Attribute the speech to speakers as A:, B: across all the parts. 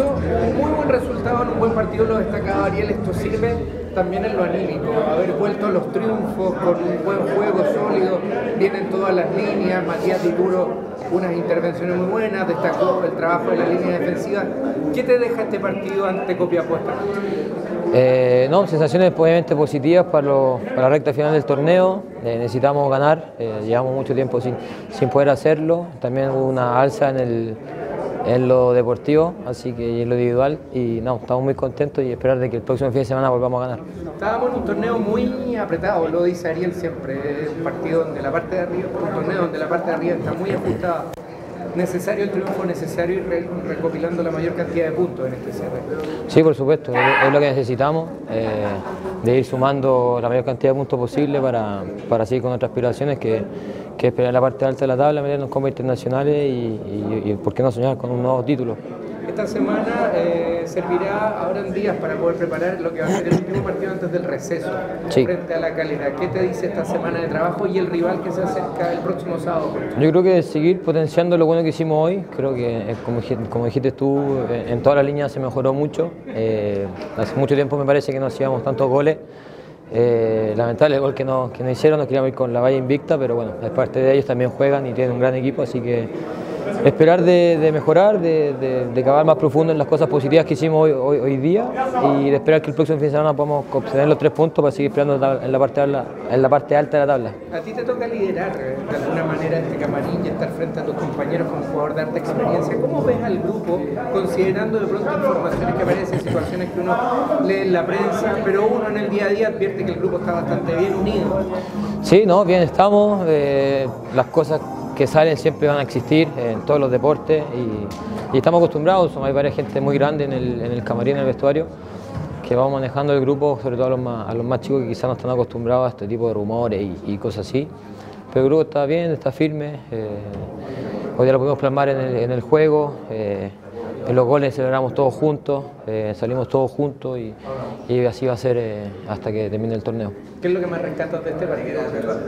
A: un muy buen resultado en un buen partido, lo destacaba Ariel. Esto sirve también en lo anímico, haber vuelto a los triunfos con un buen juego sólido, vienen todas las líneas. Matías Dituro, unas intervenciones muy buenas, destacó el trabajo de la línea defensiva. ¿Qué te deja este partido ante Copiapó?
B: No, sensaciones obviamente positivas para la recta final del torneo. Necesitamos ganar, llevamos mucho tiempo sin poder hacerlo. También hubo una alza en lo deportivo, así que y en lo individual, y no, estamos muy contentos y esperar de que el próximo fin de semana volvamos a ganar.
A: Estábamos en un torneo muy apretado, lo dice Ariel siempre, es un partido donde la parte de arriba, un torneo donde la parte de arriba está muy ajustada. Necesario el triunfo, necesario ir recopilando la mayor cantidad de puntos en este cierre.
B: Sí, por supuesto, es lo que necesitamos, de ir sumando la mayor cantidad de puntos posible para seguir con nuestras aspiraciones, que es pelear la parte alta de la tabla, meternos como internacionales y por qué no soñar con un nuevo título.
A: Esta semana servirá ahora en días para poder preparar lo que va a ser el último partido antes del receso, sí, frente a La Calera. ¿Qué te dice esta semana de trabajo y el rival que se acerca el próximo sábado?
B: Yo creo que seguir potenciando lo bueno que hicimos hoy. Creo que, como dijiste tú, en todas las líneas se mejoró mucho. Hace mucho tiempo me parece que no hacíamos tantos goles. Lamentable el gol que no hicieron, nos queríamos ir con la valla invicta, pero bueno, es parte de ellos, también juegan y tienen un gran equipo, así que esperar de mejorar, de cavar más profundo en las cosas positivas que hicimos hoy día, y de esperar que el próximo fin de semana podamos obtener los 3 puntos para seguir peleando en la parte alta de la tabla.
A: A ti te toca liderar de alguna manera este camarín y estar frente a tus compañeros como jugador de alta experiencia. ¿Cómo ves al grupo, considerando de pronto informaciones que aparecen, situaciones que uno lee en la prensa, pero uno en el día a día advierte que el grupo está bastante bien unido?
B: Sí, no, bien estamos, las cosas que salen siempre van a existir en todos los deportes y estamos acostumbrados. Hay varias gente muy grande en el camarín, en el vestuario, que vamos manejando el grupo, sobre todo a los más chicos que quizás no están acostumbrados a este tipo de rumores y cosas así. Pero el grupo está bien, está firme, hoy día lo pudimos plasmar en el juego, en los goles celebramos todos juntos, salimos todos juntos y así va a ser hasta que termine el torneo.
A: ¿Qué es lo que más rescatas de este partido?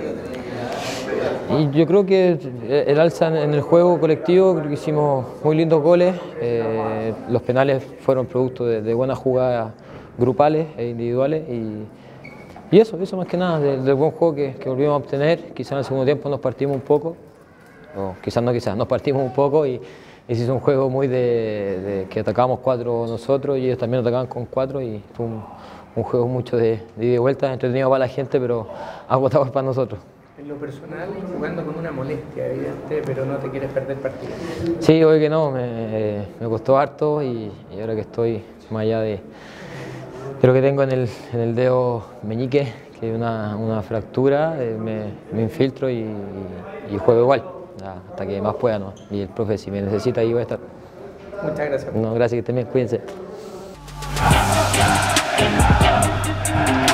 B: Y yo creo que el alza en el juego colectivo, creo que hicimos muy lindos goles, los penales fueron producto de buenas jugadas grupales e individuales y eso más que nada, del buen juego que volvimos a obtener. Quizás en el segundo tiempo nos partimos un poco, o quizás nos partimos un poco y se hizo un juego muy de que atacábamos 4 nosotros y ellos también atacaban con 4 y fue un juego mucho de ida y vuelta, entretenido para la gente, pero agotador para nosotros.
A: En lo personal, jugando con una molestia evidente, pero no te quieres perder partido.
B: Sí, hoy que no, me costó harto y ahora que estoy más allá de lo que tengo en el dedo meñique, que es una fractura, me infiltro y juego igual, hasta que más pueda, ¿no? Y el profe, si me necesita, ahí voy a estar.
A: Muchas gracias.
B: No, gracias, que también, cuídense.